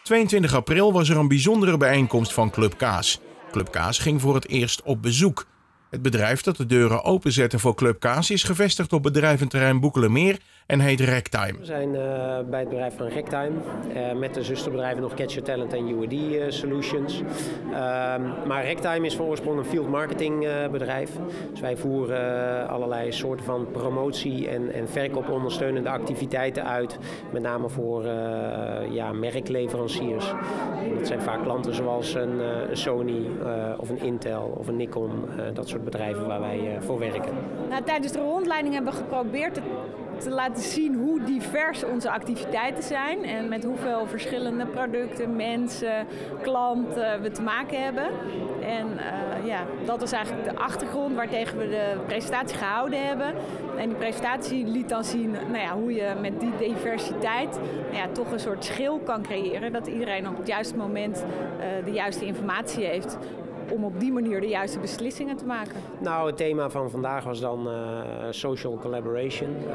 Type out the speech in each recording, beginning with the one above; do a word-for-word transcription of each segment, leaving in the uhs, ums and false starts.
tweeëntwintig april was er een bijzondere bijeenkomst van Club Kaas. Club Kaas ging voor het eerst op bezoek. Het bedrijf dat de deuren openzette voor Club Kaas is gevestigd op bedrijventerrein Boekelemeer en heet Rectime. We zijn uh, bij het bedrijf van Rectime uh, met de zusterbedrijven nog Catch Your Talent en U I D uh, Solutions. Uh, maar Rectime is van oorsprong een field marketing uh, bedrijf. Dus wij voeren uh, allerlei soorten van promotie en, en verkoopondersteunende activiteiten uit. Met name voor uh, ja, merkleveranciers. En dat zijn vaak klanten zoals een, uh, een Sony uh, of een Intel of een Nikon. Uh, dat soort bedrijven waar wij uh, voor werken. Nou, tijdens de rondleiding hebben we geprobeerd te, te laten zien hoe divers onze activiteiten zijn en met hoeveel verschillende producten, mensen, klanten we te maken hebben. En uh, ja, dat is eigenlijk de achtergrond waartegen we de presentatie gehouden hebben. En die presentatie liet dan zien nou ja, hoe je met die diversiteit nou ja, toch een soort schil kan creëren. Dat iedereen op het juiste moment uh, de juiste informatie heeft om op die manier de juiste beslissingen te maken. Nou, het thema van vandaag was dan uh, social collaboration. Uh,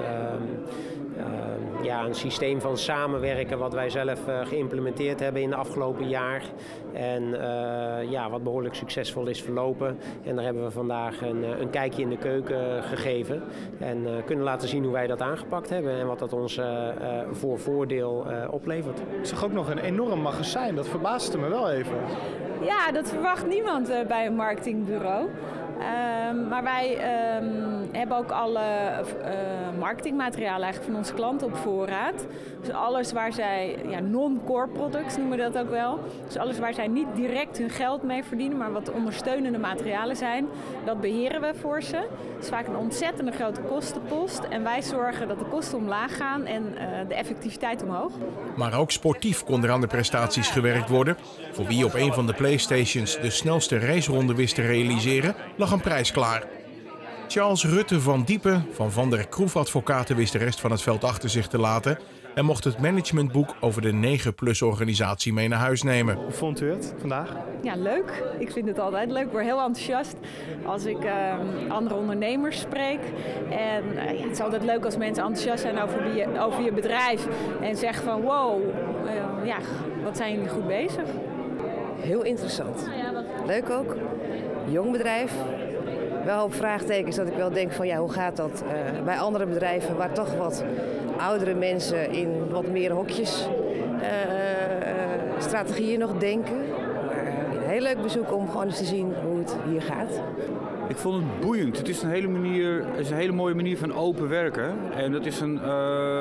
uh, ja, een systeem van samenwerken wat wij zelf uh, geïmplementeerd hebben in de afgelopen jaar. En uh, ja, wat behoorlijk succesvol is verlopen. En daar hebben we vandaag een, een kijkje in de keuken gegeven. En uh, kunnen laten zien hoe wij dat aangepakt hebben en wat dat ons uh, uh, voor voordeel uh, oplevert. Ik zag ook nog een enorm magazijn, dat verbaasde me wel even. Ja, dat verwacht niemand uh, bij een marketingbureau. Uh, maar wij uh, hebben ook alle uh, marketingmaterialen eigenlijk van onze klanten op voorraad. Dus alles waar zij, ja, non-core products noemen we dat ook wel. Dus alles waar zij niet direct hun geld mee verdienen, maar wat ondersteunende materialen zijn, dat beheren we voor ze. Het is vaak een ontzettende grote kostenpost en wij zorgen dat de kosten omlaag gaan en uh, de effectiviteit omhoog. Maar ook sportief kon er aan de prestaties gewerkt worden. Voor wie op een van de Playstations de snelste raceronde wist te realiseren, lag een prijs klaar. Charles Rutte van Diepen van Van der Kroef Advocaten wist de rest van het veld achter zich te laten en mocht het managementboek over de negen plus organisatie mee naar huis nemen. Hoe vond u het vandaag? Ja, leuk. Ik vind het altijd leuk. Ik word heel enthousiast als ik uh, andere ondernemers spreek. En uh, ja, het is altijd leuk als mensen enthousiast zijn over je, over je bedrijf en zeggen van wow, uh, ja, wat zijn jullie goed bezig. Heel interessant. Leuk ook. Jong bedrijf. Wel een hoop vraagtekens dat ik wel denk van ja, hoe gaat dat uh, bij andere bedrijven waar toch wat oudere mensen in wat meer hokjes uh, uh, strategieën nog denken. Maar uh, een heel leuk bezoek om gewoon eens te zien hoe het hier gaat. Ik vond het boeiend. Het is een hele, manier, het is een hele mooie manier van open werken. En dat is een, uh,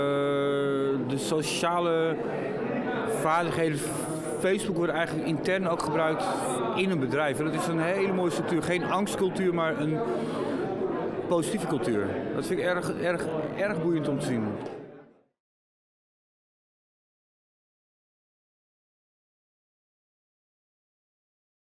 de sociale vaardigheden. Facebook wordt eigenlijk intern ook gebruikt in een bedrijf. En dat is een hele mooie structuur. Geen angstcultuur, maar een positieve cultuur. Dat vind ik erg, erg, erg boeiend om te zien.